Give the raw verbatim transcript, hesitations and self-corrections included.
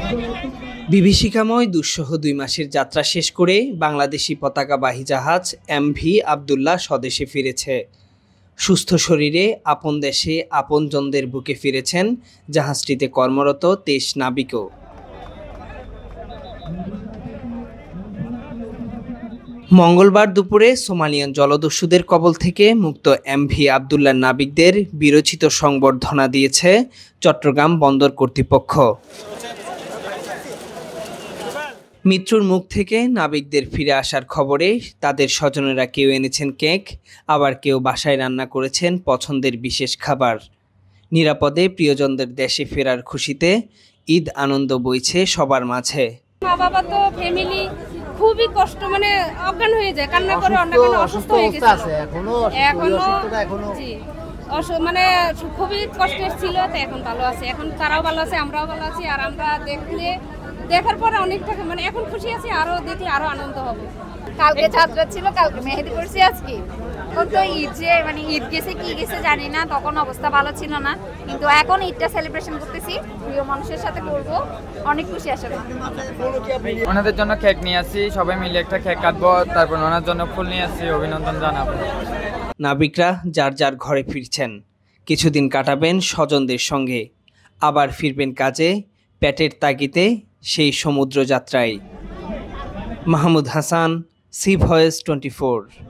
বিভীষিকাময় দুঃসহ দুই মাসের যাত্রা শেষ করে বাংলাদেশি পতাকাবাহী জাহাজ এমভি আবদুল্লাহ স্বদেশে ফিরেছে। সুস্থ শরীরে আপন দেশে আপনজনদের বুকে ফিরেছেন জাহাজটিতে কর্মরত তেইশ নাবিকও। মঙ্গলবার দুপুরে সোমালিয়ান জলদস্যুদের কবল থেকে মুক্ত এমভি আবদুল্লাহ নাবিকদের বীরোচিত সংবর্ধনা দিয়েছে চট্টগ্রাম বন্দর কর্তৃপক্ষ। মৃত্যুর মুখ থেকে নাবিকদের ফিরে আসার খবরে তাদের স্বজনেরা কেউ এনেছেন কেক, আবার কেউ বাসায় রান্না করেছেন পছন্দের বিশেষ খাবার। নিরাপদে প্রিয়জনদের দেশে ফেরার খুশিতে ঈদ আনন্দ বইছে সবার মাঝে। মা বাবা তো ফ্যামিলি খুবই কষ্ট, মানে অজ্ঞান হয়ে যায়, কান্না করে অনেক অসুস্থ হয়ে গেছে এখনো এখনো জি মানে খুবই কষ্টের ছিল, তো এখন ভালো আছে, এখন তারাও ভালো আছে, আমরাও ভালো আছি। আর আমরা দেখলে দেখার পরে অনেকটা মানে এখন খুশি আছি, আরো দেখলে আরো আনন্দ হবে। কালকে যাত্রা ছিল, কালকে মেহেদি করছি, আজকে এখন তো ঈদ যে মানে ঈদ গেছে কি গেছে জানি না, তখন অবস্থা ভালো ছিল না, কিন্তু এখন ঈদটা সেলিব্রেশন করতেছি, প্রিয় মানুষের সাথে করবো, অনেক খুশি আসলে। ওনাদের জন্য কেক নিয়ে আসছি, সবাই মিলে একটা কেক কাটবো, তারপর ওনার জন্য ফুল নিয়ে আসছি, অভিনন্দন জানাবো। নাবিকরা যার যার ঘরে ফিরছেন, কিছুদিন কাটাবেন স্বজনদের সঙ্গে, আবার ফিরবেন কাজে, পেটের তাগিদে সেই সমুদ্র যাত্রায়। Mahmud Hasan, C voice twenty four.